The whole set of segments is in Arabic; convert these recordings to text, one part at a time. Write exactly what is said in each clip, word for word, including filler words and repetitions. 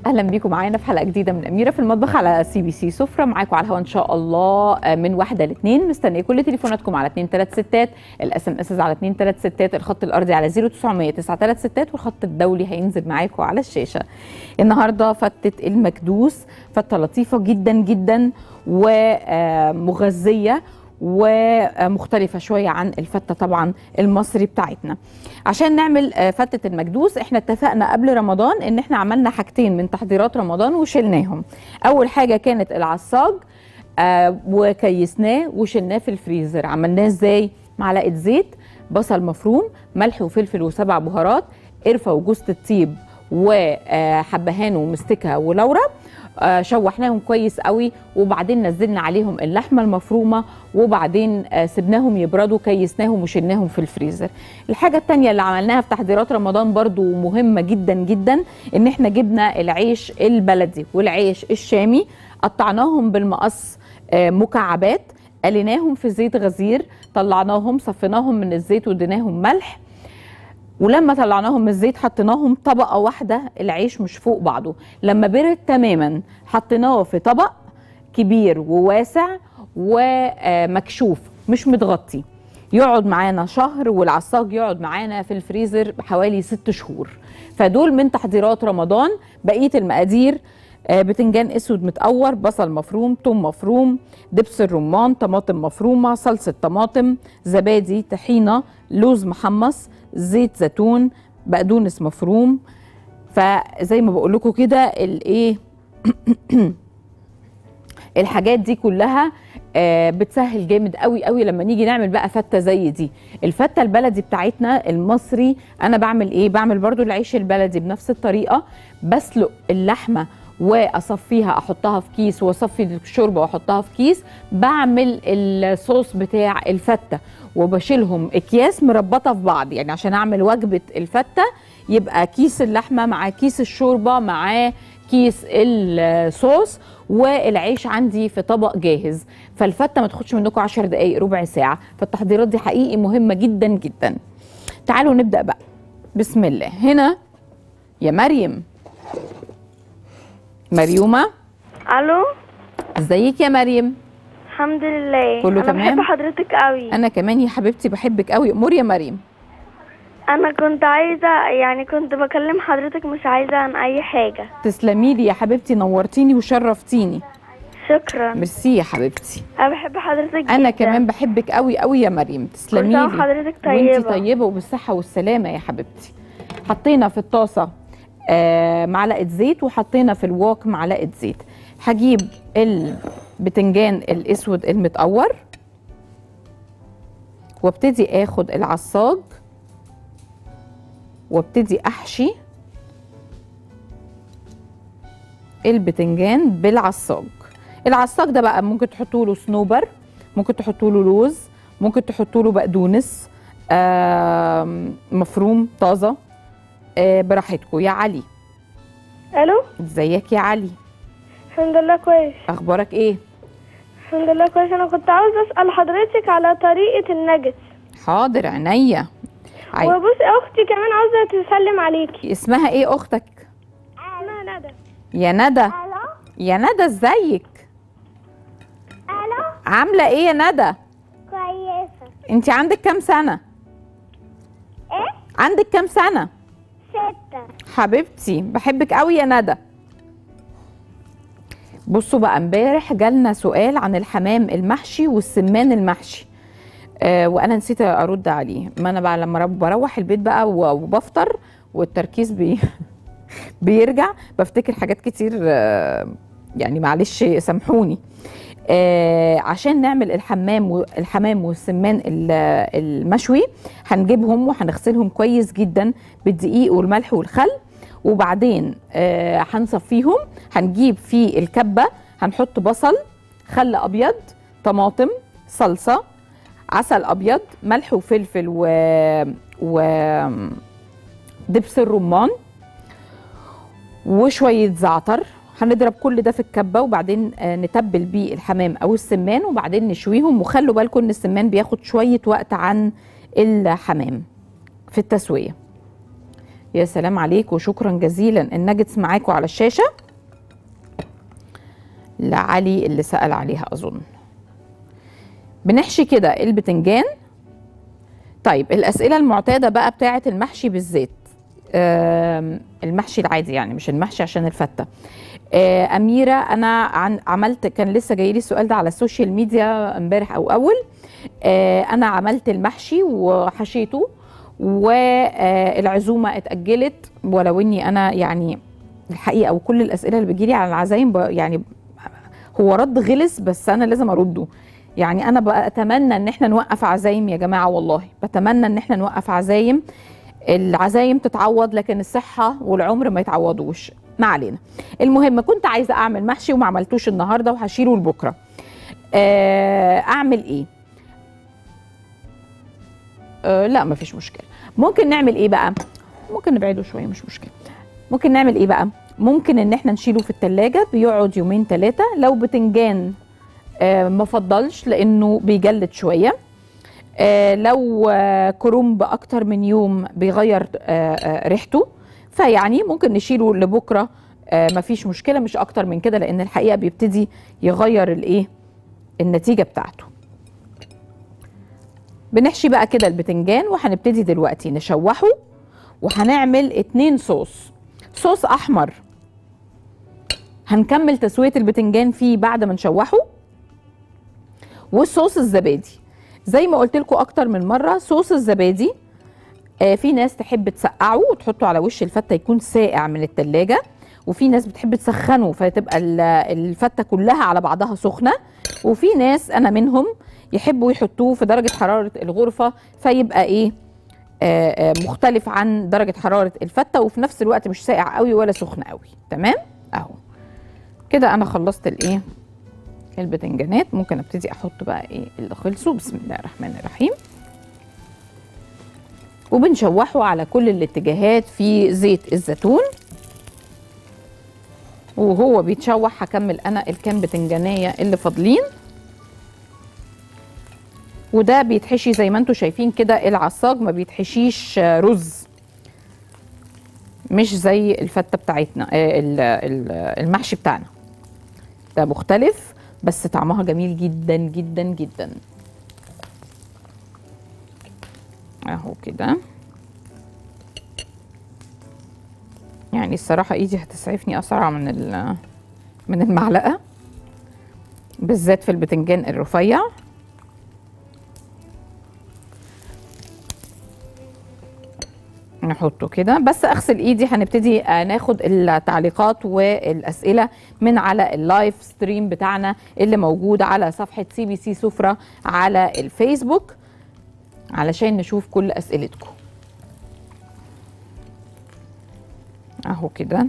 اهلا بيكم معانا في حلقه جديده من اميره في المطبخ على سي بي سي سفره. معاكم على الهواء ان شاء الله من واحده لاثنين. مستنيه كل تليفوناتكم على اتنين تلاتة ستات، الاس ام اس على اتنين تلاتة ستات، الخط الارضي على صفر تسعمية تسعة تلاتة ستات، والخط الدولي هينزل معاكم على الشاشه. النهارده فتة المكدوس، فته لطيفه جدا جدا ومغذيه ومختلفة شوية عن الفتة طبعا المصري بتاعتنا. عشان نعمل فتة المكدوس احنا اتفقنا قبل رمضان ان احنا عملنا حاجتين من تحضيرات رمضان وشلناهم. اول حاجة كانت العصاج آه وكيسناه وشلناه في الفريزر. عملناه ازاي؟ معلقة زيت، بصل مفروم، ملح وفلفل وسبع بهارات، قرفة وجوز الطيب وحبهان ومستكة ولورا. آه شوحناهم كويس قوي، وبعدين نزلنا عليهم اللحمه المفرومه، وبعدين آه سبناهم يبردوا، كيسناهم وشلناهم في الفريزر. الحاجه الثانيه اللي عملناها في تحضيرات رمضان برضو مهمه جدا جدا، ان احنا جبنا العيش البلدي والعيش الشامي، قطعناهم بالمقص آه مكعبات، قليناهم في زيت غزير، طلعناهم صفيناهم من الزيت واديناهم ملح، ولما طلعناهم من الزيت حطيناهم طبقه واحده، العيش مش فوق بعضه. لما برد تماما حطيناه في طبق كبير وواسع ومكشوف مش متغطي، يقعد معانا شهر، والعصاج يقعد معانا في الفريزر حوالي ست شهور. فدول من تحضيرات رمضان. بقيه المقادير: بتنجان اسود متقور، بصل مفروم، ثوم مفروم، دبس الرمان، طماطم مفرومه، صلصه طماطم، زبادي، طحينه، لوز محمص، زيت زيتون، بقدونس مفروم. فزي ما بقول لكم كده الايه الحاجات دي كلها آه بتسهل جامد قوي قوي لما نيجي نعمل بقى فته زي دي. الفته البلدي بتاعتنا المصري، انا بعمل ايه؟ بعمل برضو العيش البلدي بنفس الطريقه، بسلق اللحمه واصفيها، احطها في كيس، واصفي الشوربه واحطها في كيس. بعمل الصوص بتاع الفته وبشيلهم اكياس مربطه في بعض، يعني عشان اعمل وجبه الفته يبقى كيس اللحمه مع كيس الشوربه مع كيس الصوص، والعيش عندي في طبق جاهز. فالفته ما تاخدش منكم عشر دقائق ربع ساعه. فالتحضيرات دي حقيقي مهمه جدا جدا. تعالوا نبدا بقى. بسم الله. هنا يا مريم، مريومه، الو، ازيك يا مريم؟ الحمد لله. كله انا تمام؟ بحب حضرتك قوي. انا كمان يا حبيبتي بحبك قوي. امور يا مريم. انا كنت عايزه، يعني كنت بكلم حضرتك، مش عايزه عن اي حاجه. تسلمي لي يا حبيبتي، نورتيني وشرفتيني. شكرا. ميرسي يا حبيبتي. انا بحب حضرتك جدا. انا كمان بحبك قوي قوي يا مريم. تسلمي كل سنة لي. وحضرتك طيبه. وانتي طيبه وبالصحه والسلامه يا حبيبتي. حطينا في الطاسه آه معلقه زيت، وحطينا في الوok معلقه زيت. هجيب البتنجان الاسود المتقور، وابتدي اخد العصاج وابتدي احشي البتنجان بالعصاج. العصاج ده بقى ممكن تحطوا له صنوبر، ممكن تحطوا له لوز، ممكن تحطوا له بقدونس مفروم طازه، براحتكم. يا علي. الو، ازيك يا علي؟ الحمد لله كويس. اخبارك ايه؟ الحمد لله كويس. انا كنت عاوزه اسال حضرتك على طريقه النجس. حاضر عينيا. عاي... وبصي اختي كمان عاوزه تسلم عليكي. اسمها ايه اختك؟ اسمها ندى. يا ندى. الو، يا ندى ازيك؟ الو، عامله ايه يا ندى؟ كويسه. انت عندك كام سنه؟ ايه؟ عندك كام سنه؟ ستة. حبيبتي بحبك قوي يا ندى. بصوا بقى، امبارح جالنا سؤال عن الحمام المحشي والسمان المحشي، آه وانا نسيت ارد عليه. ما انا بقى لما بروح البيت بقى وبفطر والتركيز بي بيرجع بفتكر حاجات كتير، آه يعني معلش سامحوني. آه عشان نعمل الحمام الحمام والسمان المشوي، هنجيبهم وهنغسلهم كويس جدا بالدقيق والملح والخل، وبعدين آه هنصفيهم. هنجيب في الكبه هنحط بصل، خل ابيض، طماطم، صلصه، عسل ابيض، ملح وفلفل و, و... دبس الرمان وشويه زعتر. هنضرب كل ده في الكبه، وبعدين نتبل بيه الحمام او السمان، وبعدين نشويهم. وخلوا بالكم ان السمان بياخد شويه وقت عن الحمام في التسويه. يا سلام عليك وشكرا جزيلا. الناجتس معاكم على الشاشه لعلي اللي سأل عليها اظن. بنحشي كده البتنجان. طيب الاسئله المعتاده بقى بتاعه المحشي بالزيت، المحشي العادي يعني مش المحشي عشان الفته. اميره انا عن عملت، كان لسه جاي لي السؤال ده على السوشيال ميديا امبارح او اول. انا عملت المحشي وحشيته والعزومه اتاجلت، ولو اني انا يعني الحقيقه وكل الاسئله اللي بتجيلي على العزايم يعني هو رد غلس بس انا لازم ارده. يعني انا بتمنى ان احنا نوقف عزايم يا جماعه، والله بتمنى ان احنا نوقف عزايم. العزايم تتعوض لكن الصحه والعمر ما يتعوضوش. ما علينا. المهم كنت عايزه اعمل محشي وما عملتوش النهارده وهشيله لبكره. اعمل ايه؟ أه لا مفيش مشكله. ممكن نعمل ايه بقى؟ ممكن نبعده شويه مش مشكله. ممكن نعمل ايه بقى؟ ممكن ان احنا نشيله في التلاجة بيقعد يومين ثلاثه. لو بتنجان أه مفضلش لانه بيجلد شويه. أه لو أه كرنب اكتر من يوم بيغير أه أه ريحته، فيعني ممكن نشيله لبكره أه مفيش مشكله، مش اكتر من كده لان الحقيقه بيبتدي يغير الايه النتيجه بتاعته. بنحشي بقى كده البتنجان وهنبتدي دلوقتي نشوحه، وهنعمل اتنين صوص. صوص احمر هنكمل تسويه البتنجان فيه بعد ما نشوحه، والصوص الزبادي زي ما قلت لكم اكتر من مره. صوص الزبادي آه في ناس تحب تسقعه وتحطه على وش الفته يكون ساقع من التلاجة، وفي ناس بتحب تسخنه فتبقى الفته كلها على بعضها سخنه، وفي ناس انا منهم يحبوا يحطوه في درجه حراره الغرفه فيبقى ايه آه آه مختلف عن درجه حراره الفته، وفي نفس الوقت مش ساقع قوي ولا سخن قوي. تمام اهو كده انا خلصت الايه البتنجانات. ممكن ابتدي احط بقى ايه اللي خلصوا. بسم الله الرحمن الرحيم. وبنشوحه على كل الاتجاهات في زيت الزيتون، وهو بيتشوح هكمل انا الكام بتنجانيه اللي فاضلين. وده بيتحشي زي ما انتم شايفين كده، العصاج ما بيتحشيش رز، مش زي الفته بتاعتنا المحشي بتاعنا ده مختلف بس طعمها جميل جدا جدا جدا. اهو كده يعني الصراحه ايدي هتسعفني اسرع من من المعلقه، بالذات في البتنجان الرفيع. نحطه كده بس. اغسل ايدي. هنبتدي ناخد التعليقات والاسئله من على اللايف ستريم بتاعنا اللي موجود على صفحه سي بي سي سفره على الفيسبوك علشان نشوف كل اسئلتكم. اهو كده.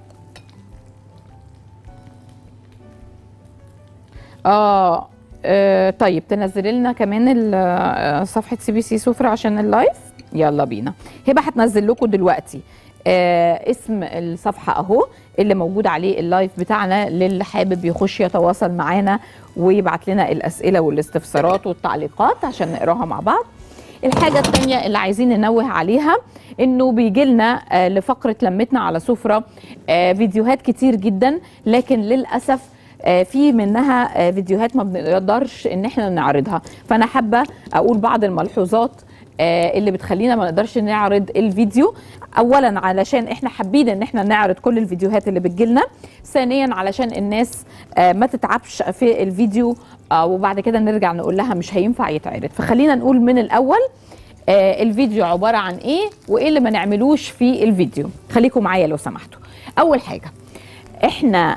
آه, اه طيب تنزلي لنا كمان صفحه سي بي سي سفره عشان اللايف. يلا بينا. هبه هتنزل لكم دلوقتي آه اسم الصفحه اهو اللي موجود عليه اللايف بتاعنا، للي حابب يخش يتواصل معانا ويبعت لنا الاسئله والاستفسارات والتعليقات عشان نقراها مع بعض. الحاجه الثانيه اللي عايزين ننوه عليها انه بيجي لنا آه لفقره لمتنا على سفره آه فيديوهات كتير جدا، لكن للاسف آه في منها آه فيديوهات ما بنقدرش ان احنا نعرضها، فانا حابه اقول بعض الملحوظات اللي بتخلينا ما نقدرش نعرض الفيديو. اولا علشان احنا حابين ان احنا نعرض كل الفيديوهات اللي بتجيلنا، ثانيا علشان الناس ما تتعبش في الفيديو وبعد كده نرجع نقول لها مش هينفع يتعرض. فخلينا نقول من الاول الفيديو عباره عن ايه وايه اللي ما نعملوش في الفيديو. خليكم معايا لو سمحتوا. اول حاجه احنا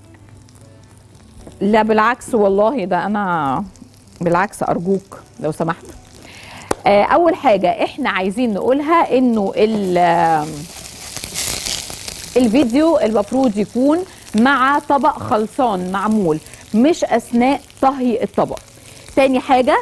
لا بالعكس والله ده انا بالعكس ارجوك لو سمحتوا. اول حاجه احنا عايزين نقولها انه الفيديو المفروض يكون مع طبق خلصان معمول، مش اثناء طهي الطبق. تاني حاجه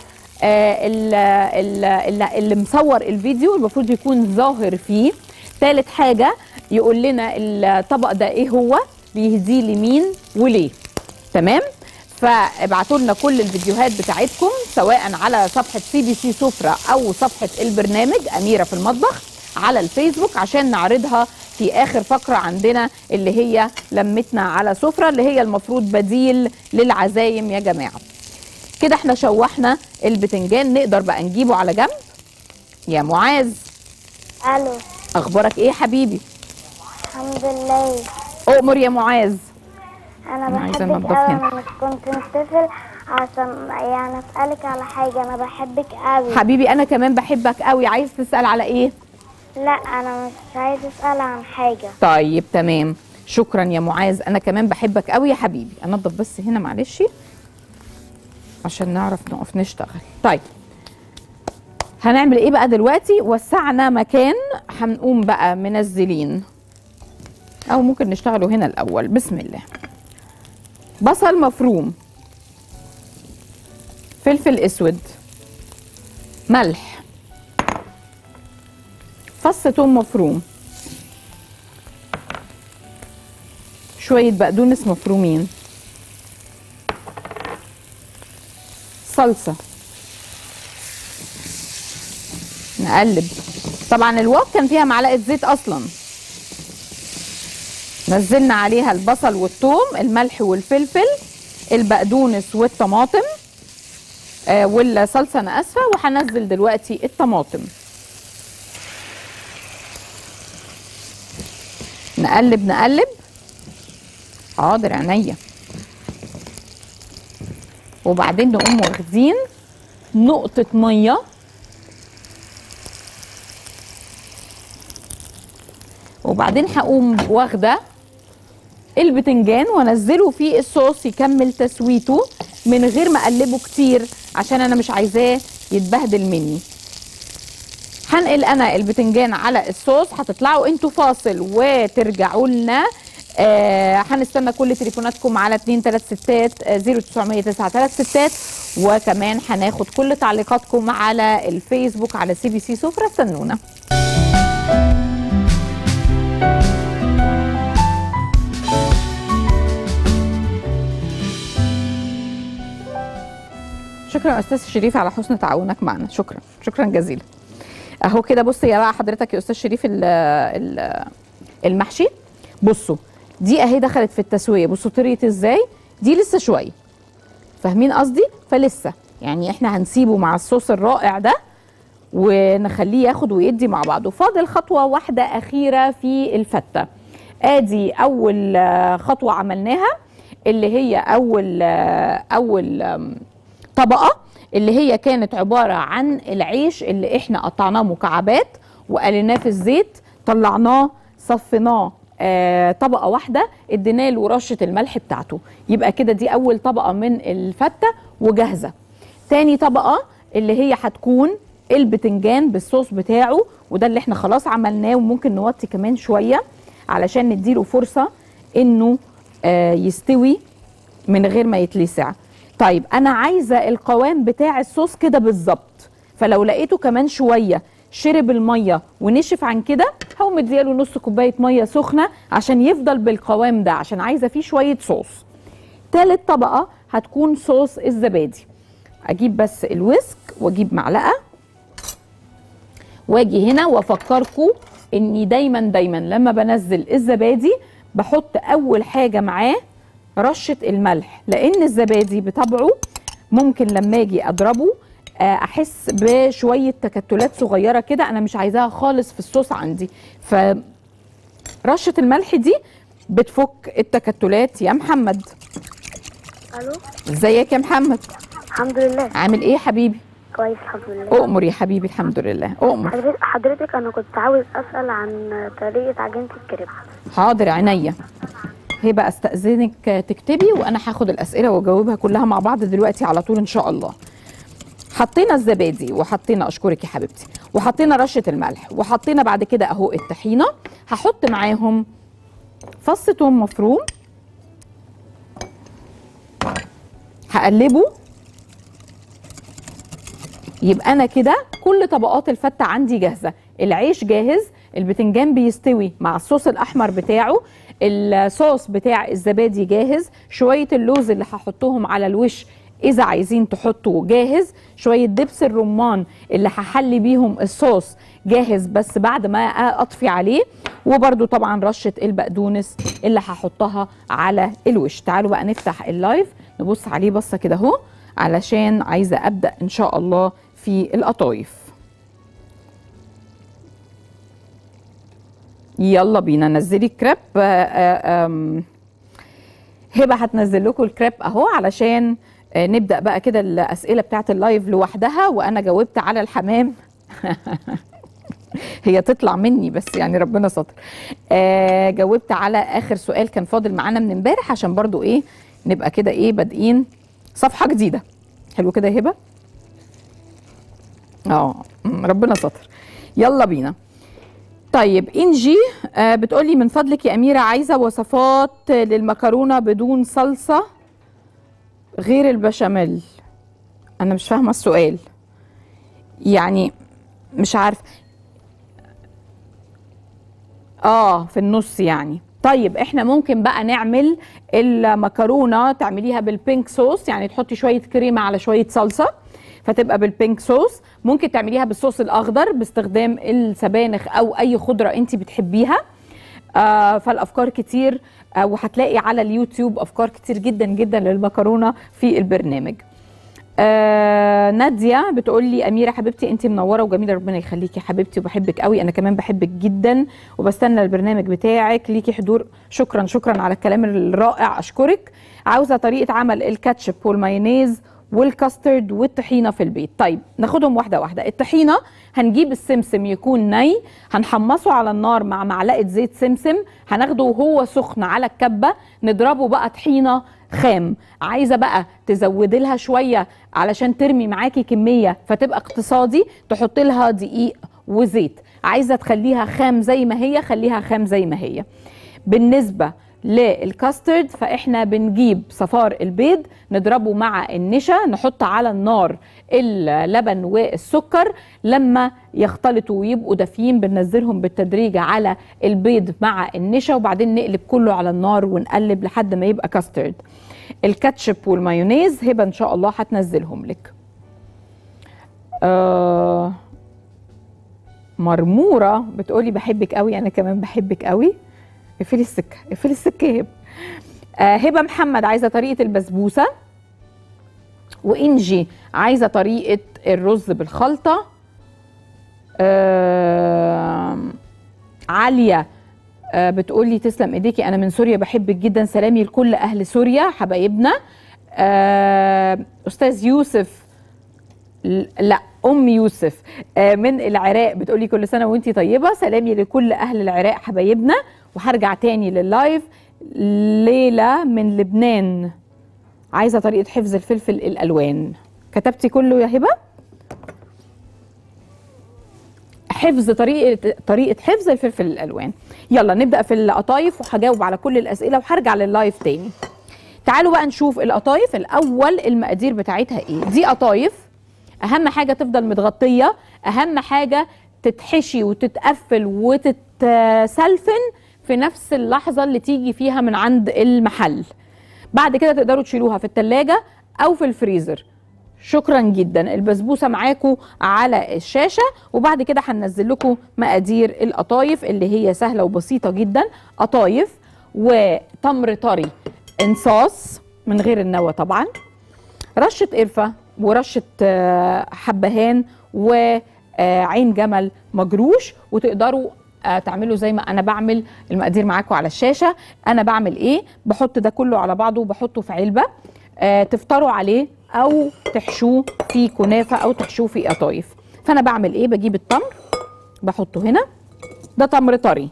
اللي مصور الفيديو المفروض يكون ظاهر فيه. تالت حاجه يقول لنا الطبق ده ايه هو، بيهديه لمين وليه. تمام. فابعتوا لنا كل الفيديوهات بتاعتكم سواء على صفحه سي بي سي سفره او صفحه البرنامج اميره في المطبخ على الفيسبوك عشان نعرضها في اخر فقره عندنا اللي هي لمتنا على سفره، اللي هي المفروض بديل للعزايم يا جماعه. كده احنا شوحنا البتنجان، نقدر بقى نجيبه على جنب. يا معاذ، الو، اخبارك ايه يا حبيبي؟ الحمد لله. اؤمر يا معاذ. انا أنا عايزة بحبك المطبخ قوي، هنا. انا كنت متصل عشان يعني اسالك على حاجه. انا بحبك قوي. حبيبي انا كمان بحبك قوي. عايز تسال على ايه؟ لا انا مش عايز اسال عن حاجه. طيب تمام، شكرا يا معاذ. انا كمان بحبك قوي يا حبيبي. انضف بس هنا معلش عشان نعرف نقف نشتغل. طيب هنعمل ايه بقى دلوقتي؟ وسعنا مكان، هنقوم بقى منزلين، او ممكن نشتغلوا هنا الاول. بسم الله. بصل مفروم، فلفل اسود، ملح، فص ثوم مفروم، شوية بقدونس مفرومين، صلصة، نقلب. طبعا الوك كان فيها معلقة زيت اصلا. نزلنا عليها البصل والثوم، الملح والفلفل، البقدونس والطماطم آه والصلصة انا اسفة، وهنزل دلوقتي الطماطم. نقلب نقلب. حاضر عينيا. وبعدين نقوم واخدين نقطة مية وبعدين هقوم واخده البتنجان وانزله في الصوص يكمل تسويته من غير ما اقلبه كتير عشان انا مش عايزاه يتبهدل مني. هنقل انا البتنجان على الصوص. هتطلعوا انتوا فاصل وترجعوا لنا. آه هنستنى كل تليفوناتكم على اتنين تلاتة ستات صفر تسعمية تسعة تلاتة ستات، وكمان هناخد كل تعليقاتكم على الفيسبوك على سي بي سي سفرة. استنونا. شكرا يا استاذ شريف على حسن تعاونك معنا. شكرا شكرا جزيلا. اهو كده بص يا بقى حضرتك يا استاذ شريف ال ال المحشي. بصوا دي اهي دخلت في التسويه. بصوا طريت ازاي. دي لسه شويه، فاهمين قصدي؟ فلسه يعني احنا هنسيبه مع الصوص الرائع ده ونخليه ياخد ويدي مع بعضه. فاضل خطوه واحده اخيره في الفته. ادي اول خطوه عملناها اللي هي اول اول طبقه اللي هي كانت عباره عن العيش اللي احنا قطعناه مكعبات وقليناه في الزيت، طلعناه صفيناه آه طبقه واحده، ادينا له رشه الملح بتاعته. يبقى كده دي اول طبقه من الفته وجاهزه. تاني طبقه اللي هي هتكون البتنجان بالصوص بتاعه، وده اللي احنا خلاص عملناه وممكن نوطي كمان شويه علشان نديله فرصه انه آه يستوي من غير ما يتلسع. طيب انا عايزه القوام بتاع الصوص كده بالظبط، فلو لقيته كمان شويه شرب الميه ونشف عن كده هقوم مدياله نص كوبايه ميه سخنه عشان يفضل بالقوام ده، عشان عايزه فيه شويه صوص. تالت طبقه هتكون صوص الزبادي. اجيب بس الويسك واجيب معلقه واجي هنا وافكركم اني دايما دايما لما بنزل الزبادي بحط اول حاجه معاه رشه الملح، لان الزبادي بطبعه ممكن لما اجي اضربه احس بشويه تكتلات صغيره كده انا مش عايزاها خالص في الصوص عندي. فرشه الملح دي بتفك التكتلات. يا محمد. الو، ازيك يا محمد؟ الحمد لله. عامل ايه يا حبيبي؟ كويس الحمد لله. اؤمر يا حبيبي. الحمد لله. اؤمر. حضرتك, حضرتك انا كنت عاوز اسال عن طريقه عجينه الكريب. حاضر عينيا. هي بقى استاذنك تكتبي وانا هاخد الاسئله واجاوبها كلها مع بعض دلوقتي على طول ان شاء الله. حطينا الزبادي وحطينا، اشكرك يا حبيبتي، وحطينا رشه الملح وحطينا بعد كده اهو الطحينه. هحط معاهم فص ثوم مفروم، هقلبه. يبقى انا كده كل طبقات الفته عندي جاهزه. العيش جاهز، البتنجان بيستوي مع الصوص الاحمر بتاعه، الصوص بتاع الزبادي جاهز، شويه اللوز اللي هحطهم على الوش اذا عايزين تحطوا جاهز، شويه دبس الرمان اللي هحلي بيهم الصوص جاهز بس بعد ما اطفي عليه. وبرده طبعا رشه البقدونس اللي هحطها على الوش. تعالوا بقى نفتح اللايف نبص عليه بصه كده اهو، علشان عايزه ابدا ان شاء الله في القطايف. يلا بينا نزلي الكريب. هبه هتنزل لكم الكريب اهو علشان نبدا بقى كده الاسئله بتاعت اللايف لوحدها، وانا جاوبت على الحمام. هي تطلع مني بس يعني ربنا ستر. آه جاوبت على اخر سؤال كان فاضل معانا من امبارح، عشان برضو ايه نبقى كده ايه بادئين صفحه جديده. حلو كده يا هبه؟ اه ربنا ستر. يلا بينا. طيب انجي آه بتقولي من فضلك يا اميره عايزه وصفات للمكرونه بدون صلصه غير البشاميل. انا مش فاهمه السؤال، يعني مش عارف. اه في النص يعني. طيب احنا ممكن بقى نعمل المكرونه تعمليها بالبينك صوص، يعني تحطي شويه كريمه على شويه صلصه فتبقى بالبينك صوص. ممكن تعمليها بالصوص الاخضر باستخدام السبانخ او اي خضره انت بتحبيها. آه فالافكار كتير، آه وهتلاقي على اليوتيوب افكار كتير جدا جدا للمكرونه في البرنامج. آه ناديه بتقول لي اميره حبيبتي انت منوره وجميله، ربنا يخليكي حبيبتي وبحبك قوي. انا كمان بحبك جدا وبستنى البرنامج بتاعك، ليكي حضور. شكرا شكرا على الكلام الرائع، اشكرك. عاوزه طريقه عمل الكاتشب والمايونيز والكاسترد والطحينه في البيت. طيب ناخدهم واحده واحده. الطحينه هنجيب السمسم يكون ني، هنحمصه على النار مع معلقه زيت سمسم، هناخده وهو سخن على الكبه نضربه بقى طحينه خام. عايزه بقى تزودي لها شويه علشان ترمي معاكي كميه فتبقى اقتصادي، تحط لها دقيق وزيت. عايزه تخليها خام زي ما هي خليها خام زي ما هي. بالنسبه للكاسترد فاحنا بنجيب صفار البيض نضربه مع النشا، نحط على النار اللبن والسكر، لما يختلطوا ويبقوا دافيين بننزلهم بالتدريج على البيض مع النشا، وبعدين نقلب كله على النار ونقلب لحد ما يبقى كاسترد. الكاتشب والمايونيز هبه ان شاء الله هتنزلهم لك. آه مرموره بتقولي بحبك قوي، انا كمان بحبك قوي. اقفلي السكه اقفلي السكه يا هبه. آه هبه محمد عايزه طريقه البسبوسه، وانجي عايزه طريقه الرز بالخلطه. آه عاليه آه بتقولي تسلم ايديكي، انا من سوريا بحبك جدا، سلامي لكل اهل سوريا حبايبنا. آه استاذ يوسف لا ام يوسف آه من العراق بتقولي كل سنه وانتي طيبه، سلامي لكل اهل العراق حبايبنا. وهرجع تاني لللايف. ليلى من لبنان عايزه طريقه حفظ الفلفل الالوان. كتبتي كله يا هبه؟ حفظ طريقه طريقه حفظ الفلفل الالوان. يلا نبدا في القطايف وهجاوب على كل الاسئله وهرجع لللايف تاني. تعالوا بقى نشوف القطايف الاول. المقادير بتاعتها ايه؟ دي قطايف، اهم حاجه تفضل متغطيه، اهم حاجه تتحشي وتتقفل وتتسلفن في نفس اللحظه اللي تيجي فيها من عند المحل. بعد كده تقدروا تشيلوها في التلاجة او في الفريزر. شكرا جدا. البسبوسه معاكم على الشاشه، وبعد كده هننزل لكم مقادير القطايف اللي هي سهله وبسيطه جدا. قطايف وتمر طري انصاص من غير النوى طبعا، رشه قرفه ورشه حبهان وعين جمل مجروش. وتقدروا تعملوا زي ما انا بعمل. المقادير معاكم على الشاشه. انا بعمل ايه؟ بحط ده كله على بعضه وبحطه في علبه آه تفطروا عليه او تحشوه في كنافه او تحشوه في قطايف. فانا بعمل ايه؟ بجيب التمر بحطه هنا، ده تمر طري،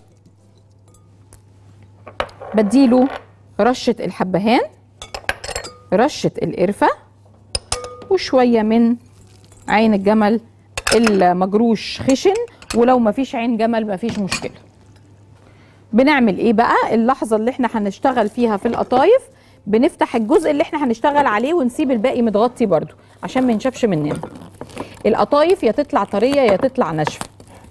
بديله رشه الحبهان، رشه القرفه، وشويه من عين الجمل المجروش خشن، ولو ما فيش عين جمل ما فيش مشكله. بنعمل ايه بقى؟ اللحظه اللي احنا هنشتغل فيها في القطايف بنفتح الجزء اللي احنا هنشتغل عليه ونسيب الباقي متغطي برده عشان ما ينشفش مننا. القطايف يا تطلع طريه يا تطلع ناشفه.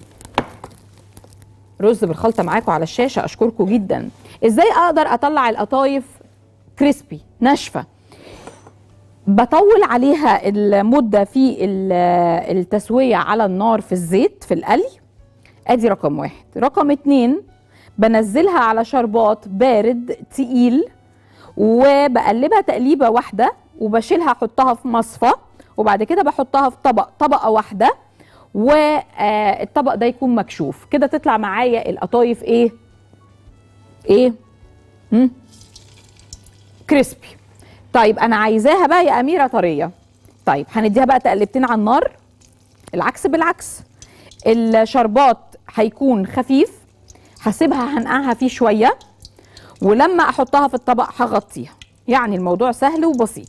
رز بالخلطه معاكم على الشاشه، اشكركم جدا. ازاي اقدر اطلع القطايف كريسبي ناشفه؟ بطول عليها المده في التسويه على النار في الزيت في القلي، ادي رقم واحد. رقم اتنين، بنزلها على شربات بارد تقيل وبقلبها تقليبه واحده وبشيلها احطها في مصفى، وبعد كده بحطها في طبق طبقه واحده، والطبق ده يكون مكشوف كده، تطلع معايا القطايف ايه ايه امم كريسبي. طيب انا عايزاها بقى يا اميره طريه، طيب هنديها بقى تقلبتين على النار، العكس بالعكس. الشربات هيكون خفيف، هسيبها هنقعها فيه شويه، ولما احطها في الطبق هغطيها. يعني الموضوع سهل وبسيط.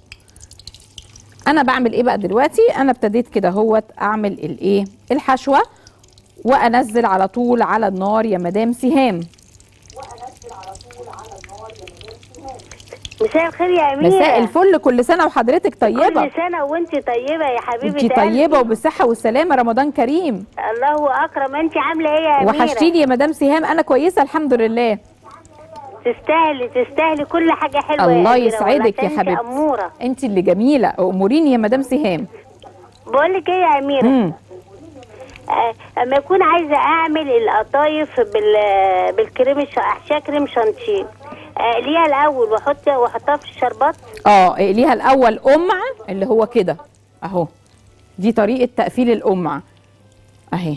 انا بعمل ايه بقى دلوقتي؟ انا ابتديت كده اهوت اعمل الايه الحشوه، وانزل على طول على النار يا مدام سهام. وانزل على طول على النار يا مدام سهام. مساء الخير يا اميره. مساء الفل، كل سنه وحضرتك طيبه. كل سنه وانت طيبه يا حبيبتي. انت طيبه وبالصحه والسلامه، رمضان كريم. الله اكرم. انت عامله ايه يا اميره؟ وحشتيني يا مدام سهام. انا كويسه الحمد لله. تستاهلي تستاهلي كل حاجه حلوه. الله يا يسعدك يا حبيبتي. اموره انت اللي جميله. اموريني يا مدام سهام. بقول لك ايه يا اميره؟ امم آه، اما اكون عايزه اعمل القطايف بال بالكريم الش- احشاء كريم شانتيه، اقليها الاول واحط واحطها في الشربات. اه اقليها الاول قمع اللي هو كده اهو، دي طريقه تقفيل القمع اهي،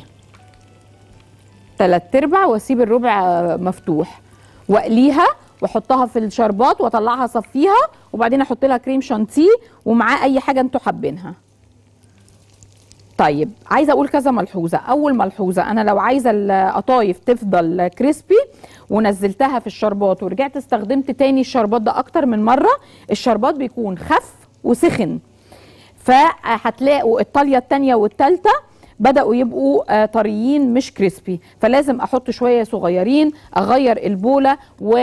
تلات ارباع واسيب الربع مفتوح، واقليها واحطها في الشربات واطلعها اصفيها، وبعدين احط لها كريم شانتيه ومعاه اي حاجه انتوا حابينها. طيب عايزه اقول كذا ملحوظه. اول ملحوظه، انا لو عايزه القطايف تفضل كريسبي ونزلتها في الشربات ورجعت استخدمت تاني الشربات ده اكتر من مره، الشربات بيكون خف وسخن، فهتلاقوا الطاليه التانيه والتالته بدأوا يبقوا طريين مش كريسبي، فلازم احط شويه صغيرين، اغير البوله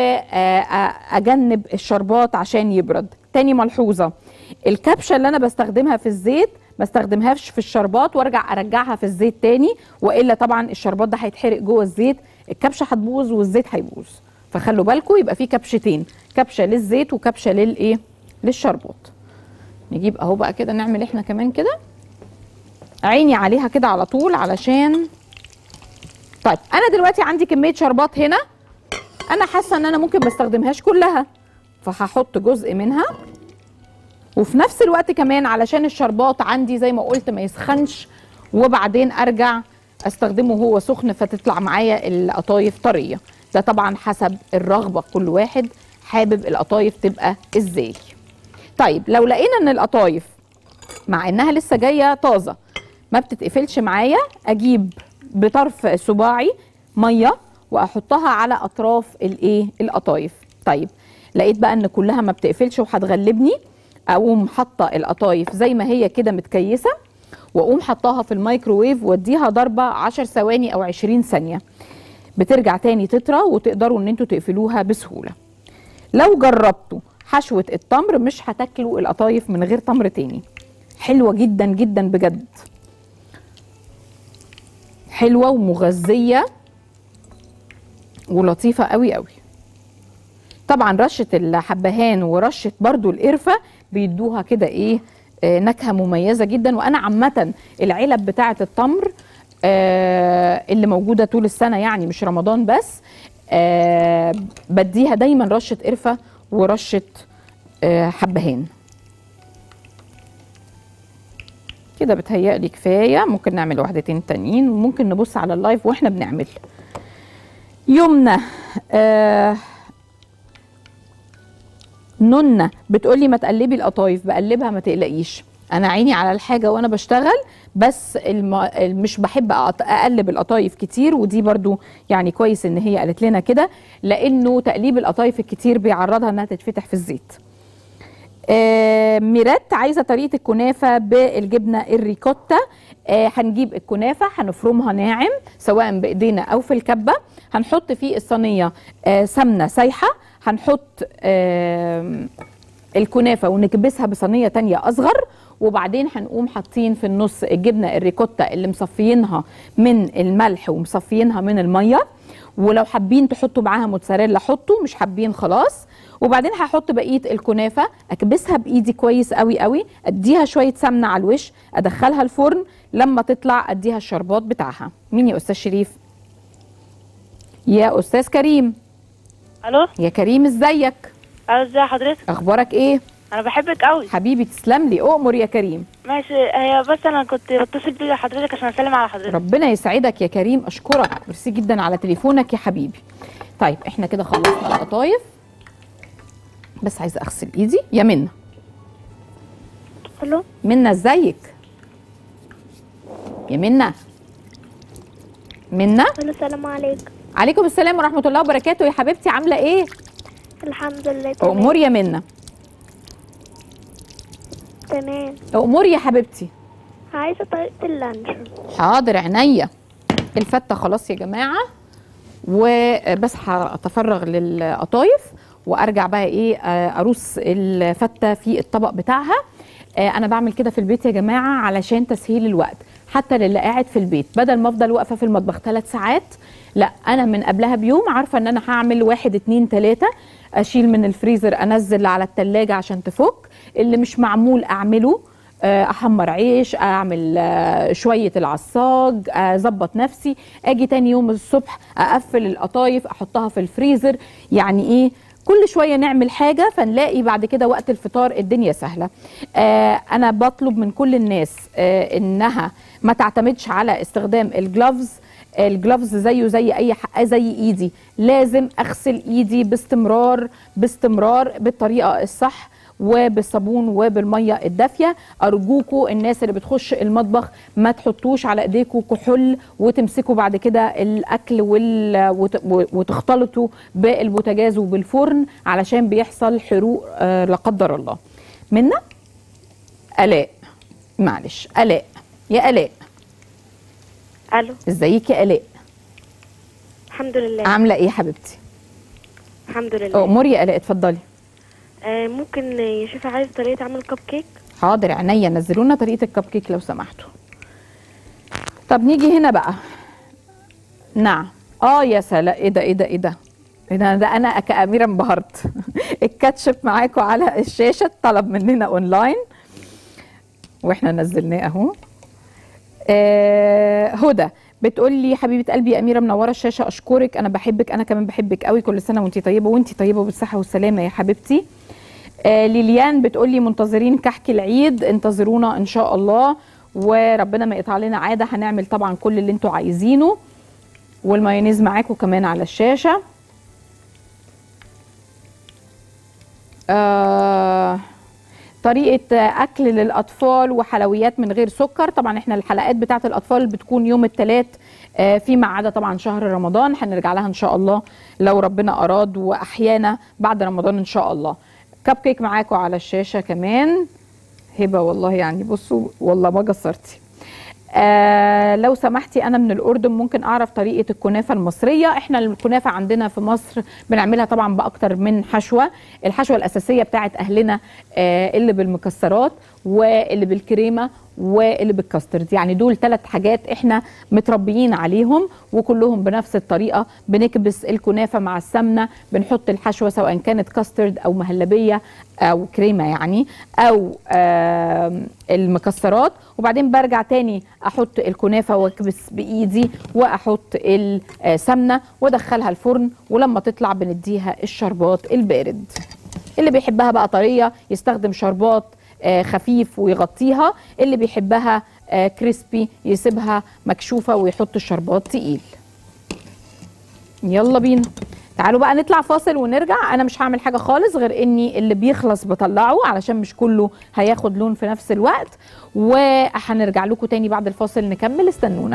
واجنب الشربات عشان يبرد. تاني ملحوظه، الكبشه اللي انا بستخدمها في الزيت ما استخدمهاش في الشربات وارجع ارجعها في الزيت تاني، والا طبعا الشربات ده هيتحرق جوه الزيت، الكبشه هتبوظ والزيت هيبوظ. فخلوا بالكم يبقى في كبشتين، كبشه للزيت وكبشه للايه للشربات. نجيب اهو بقى كده نعمل احنا كمان كده، عيني عليها كده على طول علشان. طيب انا دلوقتي عندي كميه شربات هنا، انا حاسه ان انا ممكن ما استخدمهاش كلها، فهحط جزء منها، وفي نفس الوقت كمان علشان الشربات عندي زي ما قلت ما يسخنش وبعدين ارجع استخدمه وهو سخن فتطلع معايا القطايف طريه. ده طبعا حسب الرغبه، كل واحد حابب القطايف تبقى ازاي. طيب لو لقينا ان القطايف مع انها لسه جايه طازه ما بتتقفلش معايا، اجيب بطرف صباعي ميه واحطها على اطراف الايه القطايف. طيب لقيت بقى ان كلها ما بتقفلش وهتغلبني، اقوم حاطه القطايف زي ما هي كده متكيسه، واقوم حطاها في الميكروويف واديها ضربه عشر ثواني او عشرين ثانيه، بترجع تاني تطرى وتقدروا ان انتوا تقفلوها بسهوله. لو جربتوا حشوه التمر مش هتاكلوا القطايف من غير تمر تاني، حلوه جدا جدا بجد، حلوه ومغذيه ولطيفه قوي قوي. طبعا رشه الحبهان ورشه برضو القرفه بيدوها كده ايه آه نكهه مميزه جدا. وانا عامه العلب بتاعه التمر آه اللي موجوده طول السنه، يعني مش رمضان بس، آه بديها دايما رشه قرفه ورشه آه حبهان كده. بتهيألي كفايه، ممكن نعمل واحدتين تانيين وممكن نبص على اللايف واحنا بنعمل. يمنى آه نونة بتقولي ما تقلبي القطايف، بقلبها ما تقلقيش، انا عيني على الحاجه وانا بشتغل، بس الم... مش بحب اقلب القطايف كتير، ودي برضو يعني كويس ان هي قالت لنا كده، لانه تقليب القطايف الكتير بيعرضها انها تتفتح في الزيت. آه ميرات عايزه طريقه الكنافه بالجبنه الريكوتا. آه هنجيب الكنافه هنفرمها ناعم سواء بايدينا او في الكبه، هنحط في الصينيه آه سمنه سايحه، هنحط آه الكنافه ونكبسها بصينيه تانية اصغر، وبعدين هنقوم حاطين في النص الجبنه الريكوتا اللي مصفيينها من الملح ومصفيينها من الميه، ولو حابين تحطوا معاها موتزاريلا حطوا، مش حابين خلاص. وبعدين هحط بقيه الكنافه اكبسها بايدي كويس قوي قوي، اديها شويه سمنه على الوش، ادخلها الفرن لما تطلع اديها الشربات بتاعها. مين يا استاذ شريف؟ يا استاذ كريم. الو يا كريم ازيك؟ الو ازي حضرتك؟ اخبارك ايه؟ انا بحبك قوي حبيبي تسلم لي، اؤمر يا كريم. ماشي، هي بس انا كنت بتصل بيك حضرتك عشان اسلم على حضرتك. ربنا يسعدك يا كريم، اشكرك، ميرسي جدا على تليفونك يا حبيبي. طيب احنا كده خلصنا القطايف، بس عايزه اغسل ايدي. يا منى. الو منى ازيك؟ يا منى. منى. الو السلام عليكم. عليكم السلام ورحمه الله وبركاته يا حبيبتي، عامله ايه؟ الحمد لله تمام. امور يا منى. تمام. امور يا حبيبتي. عايزه طريقه اللانشون. حاضر عينيا. الفته خلاص يا جماعه، وبس هتفرغ للقطايف وارجع بقى ايه ارص الفته في الطبق بتاعها. انا بعمل كده في البيت يا جماعه علشان تسهيل الوقت، حتى للي قاعد في البيت، بدل ما افضل واقفه في المطبخ ثلاث ساعات، لا انا من قبلها بيوم عارفه ان انا هعمل واحد اتنين تلاته، اشيل من الفريزر انزل على التلاجة عشان تفك، اللي مش معمول اعمله، احمر عيش، اعمل شويه العصاج، اظبط نفسي، اجي تاني يوم الصبح اقفل القطايف احطها في الفريزر. يعني ايه، كل شويه نعمل حاجه فنلاقي بعد كده وقت الفطار الدنيا سهله. آه انا بطلب من كل الناس آه انها ما تعتمدش على استخدام الجلافز. الجلافز زيه زي اي حق زي ايدي، لازم اغسل ايدي باستمرار باستمرار بالطريقه الصح وبالصابون وبالميه الدافيه. ارجوكوا الناس اللي بتخش المطبخ ما تحطوش على ايديكوا كحول وتمسكوا بعد كده الاكل وال... وتختلطوا بالبوتاجاز وبالفرن علشان بيحصل حروق آه لا قدر الله. منى. الاء. معلش الاء. يا الاء. الو ازيك يا الاء؟ الحمد لله. عامله ايه حبيبتي؟ الحمد لله. اموري يا الاء، اتفضلي. آه ممكن يا شيخه عايز طريقه عمل كب كيك؟ حاضر عينيا، نزلونا طريقه الكب كيك لو سمحتوا. طب نيجي هنا بقى. نعم. اه يا سلام، ايه ده ايه ده ايه ده ايه ده, ده انا كأميرة انبهرت. الكاتشب معاكم على الشاشه، طلب مننا اونلاين واحنا نزلناه اهو. آه هدى بتقول لي حبيبه قلبي يا اميره منوره الشاشه، اشكرك، انا بحبك، انا كمان بحبك قوي، كل سنه وانتي طيبه، وانتي طيبه بالصحه والسلامه يا حبيبتي. آه ليليان بتقول لي منتظرين كحك العيد، انتظرونا ان شاء الله، وربنا ما يقطع لنا عاده، هنعمل طبعا كل اللي انتوا عايزينه. والمايونيز معاكم كمان على الشاشه. آه طريقه اكل للاطفال وحلويات من غير سكر. طبعا احنا الحلقات بتاعه الاطفال بتكون يوم الثلاث فيما عدا طبعا شهر رمضان، هنرجع لها ان شاء الله لو ربنا اراد واحيانا بعد رمضان ان شاء الله. كب كيك معاكم على الشاشه كمان. هبه والله يعني بصوا والله ما قصرتي. آه لو سمحتي انا من الاردن، ممكن اعرف طريقه الكنافه المصريه؟ احنا الكنافه عندنا في مصر بنعملها طبعا باكتر من حشوه. الحشوه الاساسيه بتاعت اهلنا آه اللي بالمكسرات واللي بالكريمه واللي بالكاسترد، يعني دول ثلاث حاجات احنا متربيين عليهم وكلهم بنفس الطريقه. بنكبس الكنافه مع السمنه، بنحط الحشوه سواء كانت كاسترد او مهلبيه او كريمه يعني او آه المكسرات، وبعدين برجع تاني احط الكنافه واكبس بايدي واحط السمنه وادخلها الفرن، ولما تطلع بنديها الشربات البارد. اللي بيحبها بقى طريه يستخدم شربات آه خفيف ويغطيها، اللي بيحبها آه كريسبي يسيبها مكشوفه ويحط الشربات تقيل. يلا بينا، تعالوا بقى نطلع فاصل ونرجع. انا مش هعمل حاجه خالص غير اني اللي بيخلص بطلعه علشان مش كله هياخد لون في نفس الوقت، وهنرجع لكم تاني بعد الفاصل نكمل، استنونا.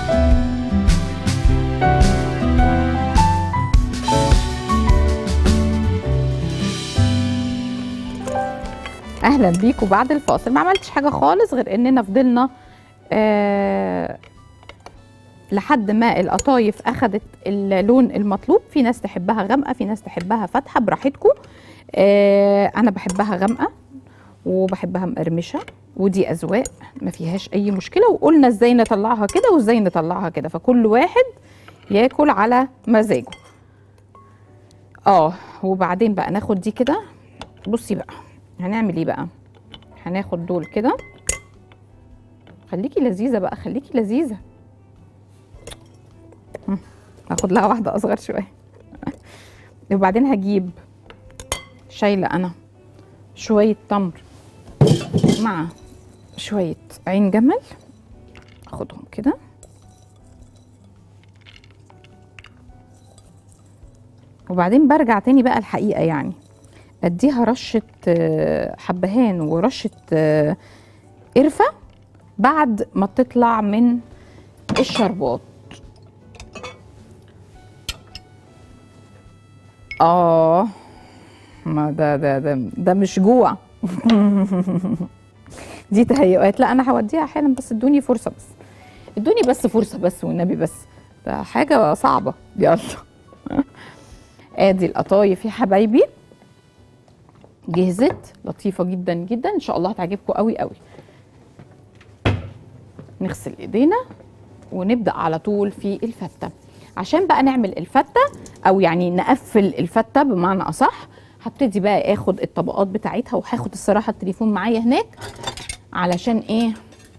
اهلا بيكم بعد الفاصل. ما عملتش حاجه خالص غير اننا فضلنا آه لحد ما القطايف اخدت اللون المطلوب. في ناس تحبها غامقه، في ناس تحبها فاتحه، براحتكم. آه انا بحبها غامقه وبحبها مقرمشه، ودي اذواق ما فيهاش اي مشكله، وقلنا ازاي نطلعها كده وازاي نطلعها كده، فكل واحد ياكل على مزاجه. اه وبعدين بقى ناخد دي كده. بصي بقى هنعمل ايه بقى، هناخد دول كده خليكي لذيذه بقى، خليكي لذيذه. هم، هاخد لها واحده اصغر شويه. وبعدين هجيب، شايله انا شويه تمر مع شويه عين جمل، اخدهم كده. وبعدين برجع تاني بقى الحقيقه يعني اديها رشه حبهان ورشه قرفه بعد ما تطلع من الشربات. اه ما ده ده ده ده مش جوع. دي تهيؤات. لا انا هوديها احيانا، بس ادوني فرصه، بس ادوني بس فرصه بس والنبي، بس ده حاجه صعبه. يلا. ادي القطايف يا حبايبي جهزت، لطيفه جدا جدا، ان شاء الله هتعجبكم قوي قوي. نغسل ايدينا ونبدا على طول في الفته. عشان بقى نعمل الفته او يعني نقفل الفته بمعنى اصح، هبتدي بقى اخد الطبقات بتاعتها، وهاخد الصراحه التليفون معايا هناك علشان ايه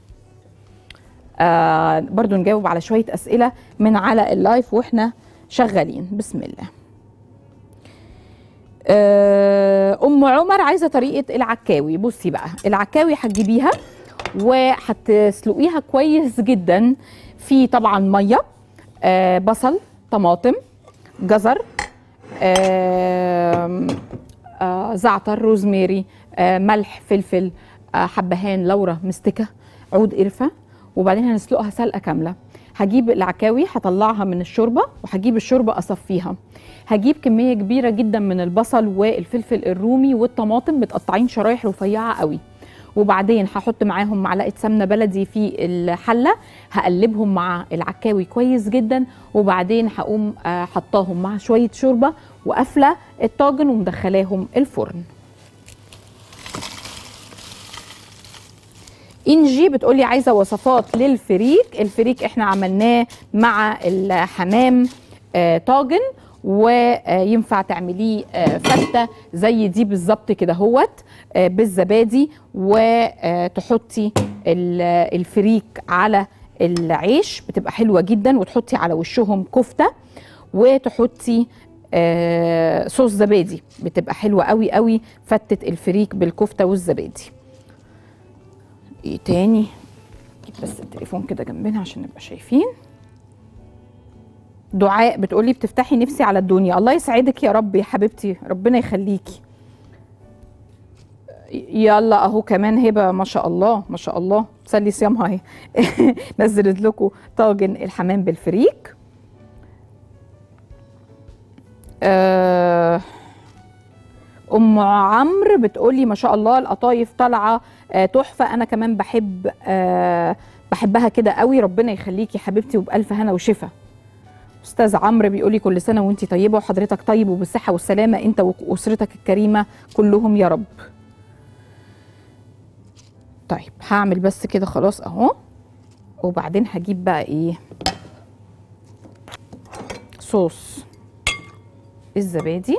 آه برضو نجاوب على شويه اسئله من على اللايف واحنا شغالين. بسم الله. ام عمر عايزه طريقه العكاوي. بصي بقى، العكاوي هتجيبيها وهتسلقيها كويس جدا في طبعا ميه، آه بصل، طماطم، جزر، آه آه زعتر، روزماري، آه ملح، فلفل، آه حبهان، لورا، مستكه، عود قرفه. وبعدين هنسلقها سلقه كامله. هجيب العكاوي هطلعها من الشوربه، وهجيب الشوربه اصفيها. هجيب كميه كبيره جدا من البصل والفلفل الرومي والطماطم متقطعين شرايح رفيعه قوي. وبعدين هحط معاهم معلقه سمنه بلدي في الحله، هقلبهم مع العكاوي كويس جدا. وبعدين هقوم حطاهم مع شويه شوربه وقافله الطاجن ومدخلاهم الفرن. انجي بتقولي عايزه وصفات للفريك. الفريك احنا عملناه مع الحمام آه طاجن، وينفع تعمليه آه فته زي دي بالظبط كده هوت آه بالزبادي، وتحطي الفريك على العيش بتبقى حلوه جدا، وتحطي على وشهم كفته، وتحطي آه صوص زبادي بتبقى حلوه قوي قوي فتة الفريك بالكفته والزبادي. ايه تاني؟ جيب بس التليفون كده جنبنا عشان نبقى شايفين. دعاء بتقولي بتفتحي نفسي على الدنيا. الله يسعدك يا رب يا حبيبتي، ربنا يخليكي. يلا اهو كمان هبه ما شاء الله ما شاء الله تسلي صيامها اهي. نزلت لكم طاجن الحمام بالفريك. أه ام عمرو بتقولي ما شاء الله القطايف طالعه آه تحفه. انا كمان بحب آه بحبها كده قوي. ربنا يخليكي حبيبتي وبالف هنا وشفا. استاذ عمرو بيقولي كل سنه وانتي طيبه وحضرتك طيب وبالصحه والسلامه انت واسرتك الكريمه كلهم يا رب. طيب هعمل بس كده خلاص اهو. وبعدين هجيب بقى ايه صوص الزبادي.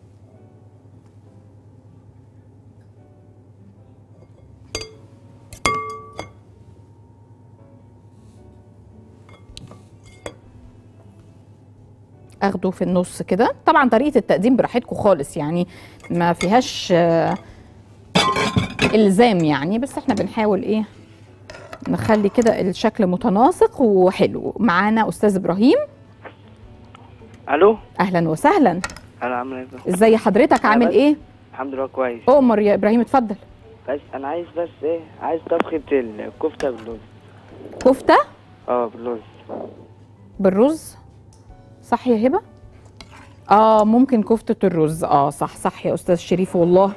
اخده في النص كده. طبعا طريقه التقديم براحتكم خالص، يعني ما فيهاش الزام يعني، بس احنا بنحاول ايه نخلي كده الشكل متناسق وحلو. معانا استاذ ابراهيم. الو، اهلا وسهلا. انا عامل ايه؟ ازي حضرتك؟ عامل ايه؟ الحمد لله كويس. اؤمر يا ابراهيم اتفضل. بس انا عايز بس ايه عايز طبخه الكفته بالرز. كفته؟ اه بالرز. بالرز صح يا هبه؟ اه ممكن كفته الرز. اه صح صح يا استاذ شريف والله.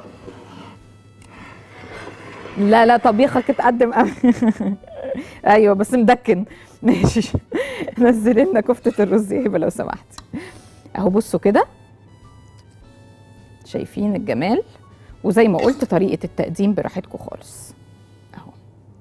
لا لا طبيخك اتقدم قوي. ايوه بس مدكن. ماشي. نزل لنا كفته الرز يا هبه لو سمحتي. اهو بصوا كده شايفين الجمال، وزي ما قلت طريقه التقديم براحتكم خالص. اهو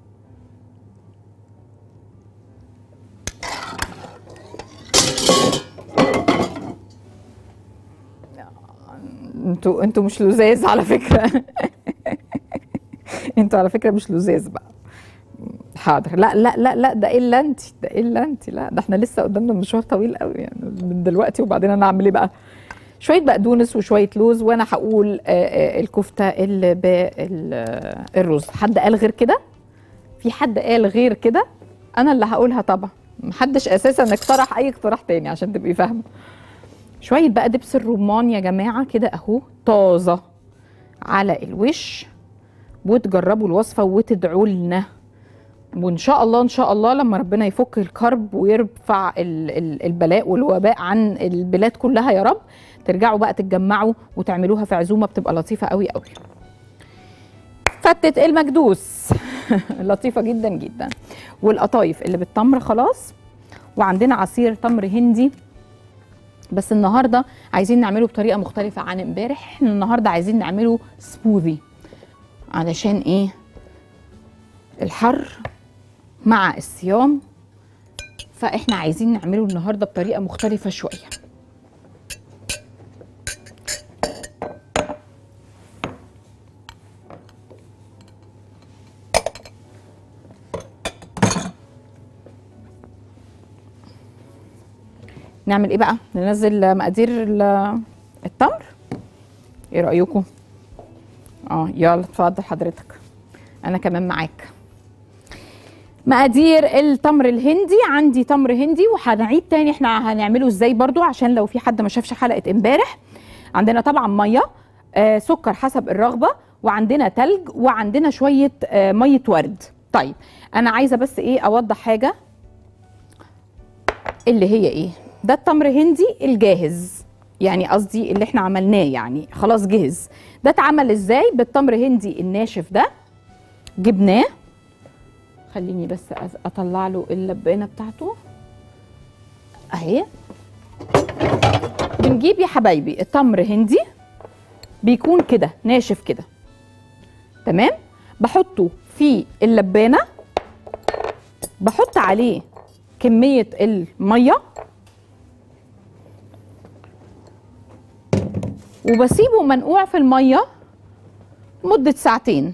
انتوا انتوا مش لزاز على فكره. انتوا على فكره مش لزاز بقى. حاضر. لا لا لا لا ده الا انت، ده الا انت، لا ده احنا لسه قدامنا مشوار طويل قوي يعني من دلوقتي. وبعدين انا اعمل ايه بقى؟ شويه بقدونس وشويه لوز، وانا هقول الكفته اللي بالرز. حد قال غير كده؟ في حد قال غير كده؟ انا اللي هقولها طبعا، محدش اساسا اقترح اي اقتراح تاني عشان تبقي فاهمه. شويه بقى دبس الرمان يا جماعه كده اهو طازه على الوش، وتجربوا الوصفه وتدعوا لنا، وان شاء الله ان شاء الله لما ربنا يفك الكرب ويرفع البلاء والوباء عن البلاد كلها يا رب، ترجعوا بقى تتجمعوا وتعملوها في عزومه بتبقى لطيفه قوي قوي. فتة المكدوس لطيفه جدا جدا، والقطايف اللي بالتمر خلاص، وعندنا عصير تمر هندي بس النهارده عايزين نعمله بطريقه مختلفه عن امبارح. احنا النهارده عايزين نعمله سموذي، علشان ايه؟ الحر مع الصيام، فاحنا عايزين نعمله النهارده بطريقه مختلفه شويه. نعمل ايه بقى؟ ننزل مقادير التمر، ايه رايكم؟ اه يلا اتفضل حضرتك، انا كمان معاك. مقادير التمر الهندي، عندي تمر هندي، وهنعيد تاني احنا هنعمله ازاي برضو عشان لو في حد ما شافش حلقه امبارح. عندنا طبعا ميه، آه سكر حسب الرغبه، وعندنا تلج، وعندنا شويه آه ميه ورد. طيب انا عايزه بس ايه اوضح حاجه، اللي هي ايه؟ ده التمر هندي الجاهز، يعني قصدي اللي احنا عملناه يعني خلاص جهز. ده اتعمل ازاي؟ بالتمر هندي الناشف ده، جبناه، خليني بس اطلع له اللبانه بتاعته اهي. بنجيب يا حبايبي التمر هندي بيكون كده ناشف كده تمام، بحطه في اللبانه، بحط عليه كميه الميه، وبسيبه منقوع في الميه مده ساعتين،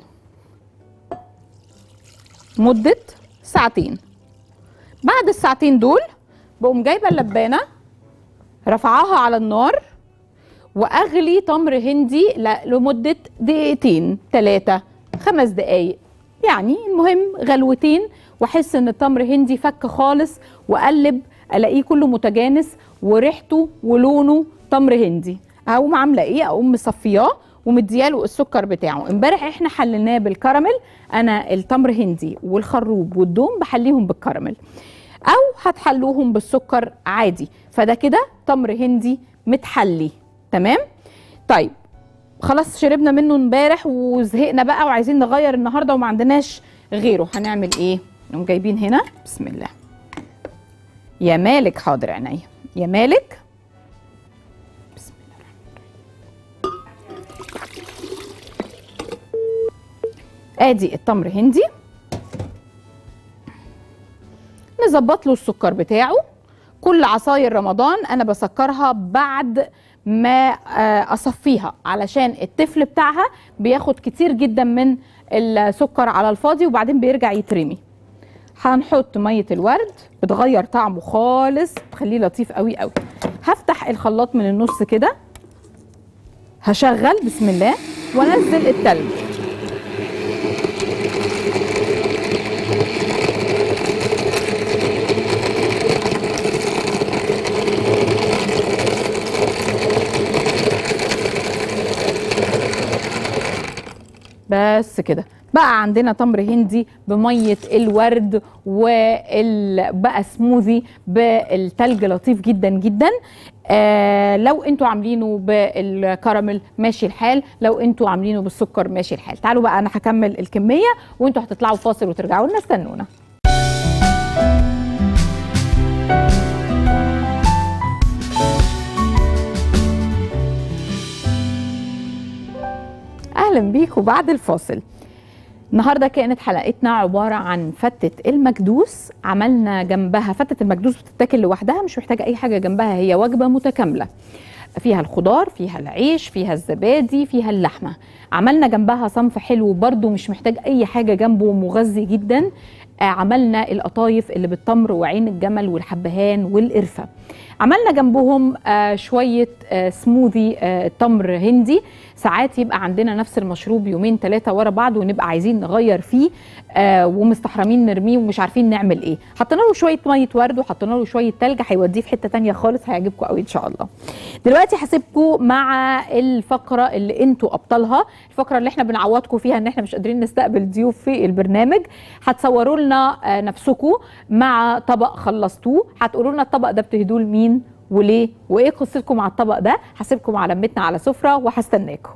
مده ساعتين. بعد الساعتين دول بقوم جايبه اللبانه رفعاها على النار، واغلي تمر هندي لمده دقيقتين ثلاثه خمس دقايق، يعني المهم غلوتين، واحس ان التمر هندي فك خالص، واقلب الاقيه كله متجانس وريحته ولونه تمر هندي. اقوم عامله ايه؟ اقوم مصفياه ومدياله السكر بتاعه. امبارح احنا حليناه بالكراميل، انا التمر هندي والخروب والدوم بحليهم بالكراميل، او هتحلوهم بالسكر عادي، فده كده تمر هندي متحلي تمام. طيب خلاص شربنا منه امبارح وزهقنا بقى وعايزين نغير النهارده وما عندناش غيره، هنعمل ايه؟ نقوم جايبين هنا بسم الله. يا مالك حاضر عينيا، يا مالك بسم الله. ادي التمر هندي، نظبط له السكر بتاعه. كل عصاير رمضان انا بسكرها بعد ما اصفيها، علشان التفل بتاعها بياخد كتير جدا من السكر على الفاضي وبعدين بيرجع يترمي. هنحط ميه الورد بتغير طعمه خالص، تخليه لطيف قوي قوي. هفتح الخلاط من النص كده، هشغل بسم الله وانزل التلج. بس كده بقى عندنا تمر هندي بميه الورد، وبقى سموذي بالتلج لطيف جدا جدا. آه لو انتوا عاملينه بالكراميل ماشي الحال، لو انتوا عاملينه بالسكر ماشي الحال. تعالوا بقى انا هكمل الكميه وانتوا هتطلعوا فاصل وترجعوا لنا، استنونا. اهلا بيكم بعد الفاصل. النهارده كانت حلقتنا عباره عن فتة المكدوس، عملنا جنبها فتة المكدوس بتتاكل لوحدها مش محتاجه اي حاجه جنبها، هي وجبه متكامله فيها الخضار فيها العيش فيها الزبادي فيها اللحمه. عملنا جنبها صنف حلو برده مش محتاج اي حاجه جنبه، مغذي جدا، آه عملنا القطايف اللي بالتمر وعين الجمل والحبهان والقرفه. عملنا جنبهم آه شويه آه سموذي آه تمر هندي. ساعات يبقى عندنا نفس المشروب يومين ثلاثه ورا بعض ونبقى عايزين نغير فيه آه ومستحرمين نرميه ومش عارفين نعمل ايه. حطينا له شويه ميه ورد وحطينا له شويه تلج، هيوديه في حته ثانيه خالص، هيعجبكم قوي ان شاء الله. دلوقتي هسيبكم مع الفقره اللي انتوا ابطالها، الفقره اللي احنا بنعوضكم فيها ان احنا مش قادرين نستقبل ضيوف في البرنامج. هتصوروا لنا آه نفسكم مع طبق خلصتوه، هتقولوا لنا الطبق ده بتهدوه لمين وليه وايه قصتكم مع الطبق ده. هسيبكم على لمتنا على سفره وهستناكم.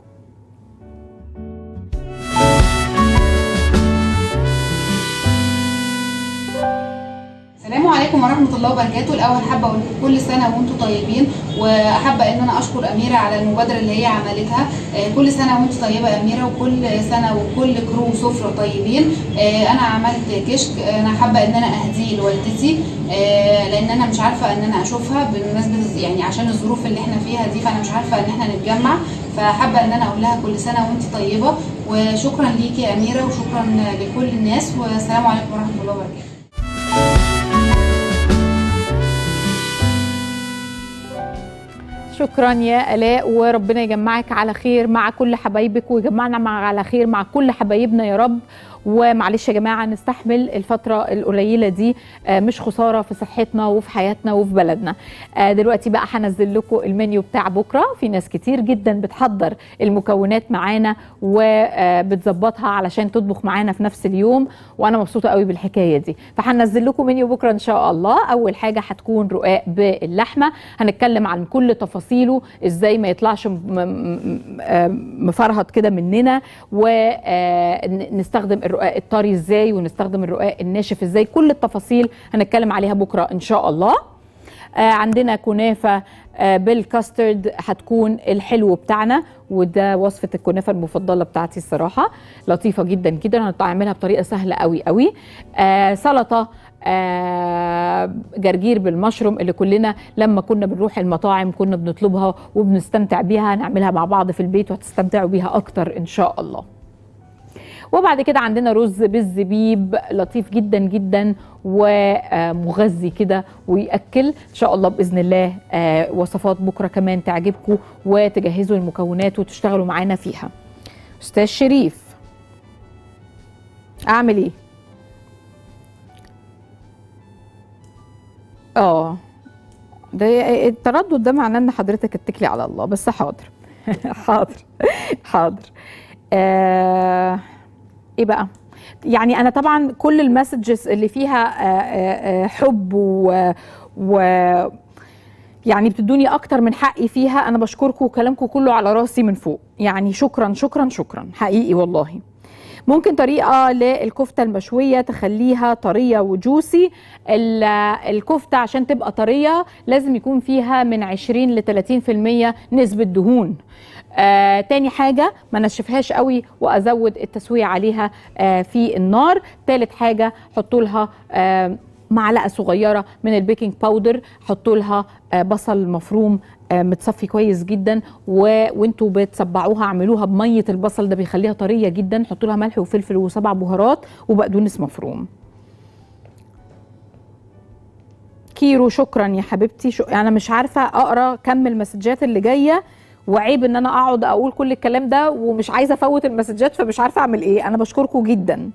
السلام عليكم ورحمة الله وبركاته. الأول حابة أقول كل سنة وأنتم طيبين، وحابة إن أنا أشكر أميرة على المبادرة اللي هي عملتها. كل سنة وأنت طيبة يا أميرة، وكل سنة وكل كرو سفرة طيبين. أنا عملت كشك، أنا حابة إن أنا أهديه لوالدتي لأن أنا مش عارفة إن أنا أشوفها بالنسبة يعني عشان الظروف اللي إحنا فيها دي، فأنا مش عارفة إن إحنا نتجمع، فحابة إن أنا أقول لها كل سنة وأنت طيبة. وشكرا ليكي يا أميرة وشكرا لكل الناس، والسلام عليكم ورحمة الله وبركاته. شكرا يا آلاء، وربنا يجمعك على خير مع كل حبايبك ويجمعنا مع على خير مع كل حبايبنا يا رب. ومعلش يا جماعه نستحمل الفتره القليله دي، مش خساره في صحتنا وفي حياتنا وفي بلدنا. دلوقتي بقى هنزل لكم المنيو بتاع بكره. في ناس كتير جدا بتحضر المكونات معانا وبتظبطها علشان تطبخ معانا في نفس اليوم، وانا مبسوطه قوي بالحكايه دي. فهنزل لكم منيو بكره ان شاء الله. اول حاجه هتكون رقاق باللحمه، هنتكلم عن كل تفاصيله، ازاي ما يطلعش مفرهط كده مننا، ونستخدم الرقاق الطري ازاي ونستخدم الرقاق الناشف ازاي. كل التفاصيل هنتكلم عليها بكره ان شاء الله. آه عندنا كنافه آه بالكاسترد، هتكون الحلو بتاعنا، وده وصفه الكنافه المفضله بتاعتي الصراحه، لطيفه جدا جدا، هنعملها بطريقه سهله قوي قوي. آه سلطه آه جرجير بالمشروم اللي كلنا لما كنا بنروح المطاعم كنا بنطلبها وبنستمتع بيها، هنعملها مع بعض في البيت وهتستمتعوا بيها اكتر ان شاء الله. وبعد كده عندنا رز بالزبيب لطيف جدا جدا ومغذي كده ويأكل ان شاء الله باذن الله. وصفات بكره كمان تعجبكم، وتجهزوا المكونات وتشتغلوا معانا فيها. استاذ شريف اعمل ايه؟ اه ده التردد ده معناه ان حضرتك اتكلي على الله، بس حاضر حاضر حاضر. آه ايه بقى؟ يعني انا طبعا كل المسجز اللي فيها آآ آآ حب و, و يعني بتدوني اكتر من حقي فيها، انا بشكركم وكلامكم كله على راسي من فوق، يعني شكرا شكرا شكرا حقيقي والله. ممكن طريقه للكفته المشويه تخليها طريه وجوسي. الكفته عشان تبقى طريه لازم يكون فيها من عشرين ل ثلاثين في المية نسبه دهون. آه، تاني حاجة ما نشفهاش قوي وازود التسوية عليها آه في النار. تالت حاجة حطوا لها آه معلقة صغيرة من البيكنج باودر، حطوا لها آه بصل مفروم آه متصفي كويس جدا، وانتوا بتصبعوها اعملوها بمية البصل ده بيخليها طرية جدا. حطوا لها ملح وفلفل وسبع بهارات وبقدونس مفروم. كيرو شكرا يا حبيبتي. شو انا مش عارفة اقرا كم المسجات اللي جاية، وعيب ان انا اقعد اقول كل الكلام ده ومش عايزه افوت المسجات، فمش عارفه اعمل ايه. انا بشكركم جدا.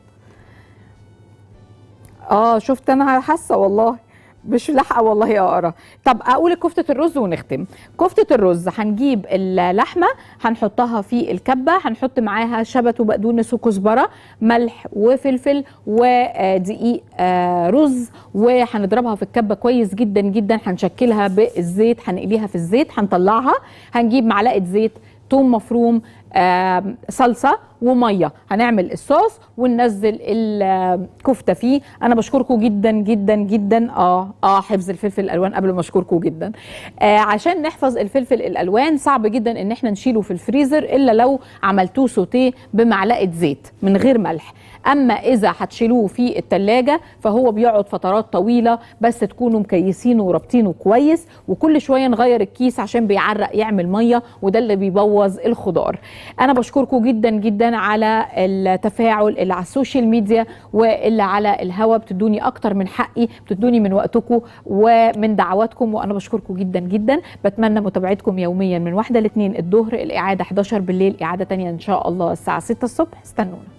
اه شفت انا حاسه والله مش لاحقه والله اقرا. طب اقول كفته الرز ونختم. كفته الرز هنجيب اللحمه هنحطها في الكبه، هنحط معاها شبت وبقدونس وكزبره، ملح وفلفل ودقيق رز، وهنضربها في الكبه كويس جدا جدا. هنشكلها بالزيت، هنقليها في الزيت، هنطلعها، هنجيب معلقه زيت، توم مفروم، آه صلصه وميه، هنعمل الصوص وننزل الكفته فيه. انا بشكركم جدا جدا جدا. اه اه حفظ الفلفل الالوان قبل ما اشكركم جدا. آه عشان نحفظ الفلفل الالوان صعب جدا ان احنا نشيله في الفريزر الا لو عملتوه سوتيه بمعلقه زيت من غير ملح. اما اذا هتشيلوه في التلاجة فهو بيقعد فترات طويله، بس تكونوا مكيسينه وربطينه كويس، وكل شويه نغير الكيس عشان بيعرق يعمل ميه، وده اللي بيبوظ الخضار. انا بشكركم جدا جدا على التفاعل اللي على السوشيال ميديا واللي على الهوا، بتدوني اكتر من حقي، بتدوني من وقتكم ومن دعواتكم، وانا بشكركم جدا جدا. بتمنى متابعتكم يوميا من واحدة لاثنين الظهر، الاعاده احداشر بالليل، اعاده ثانيه ان شاء الله الساعه ستة الصبح. استنونا.